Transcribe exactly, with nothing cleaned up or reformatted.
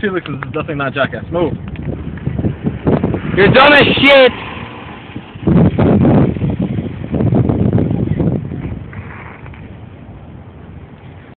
Felix is definitely not Jackass. Move. You're dumb as shit!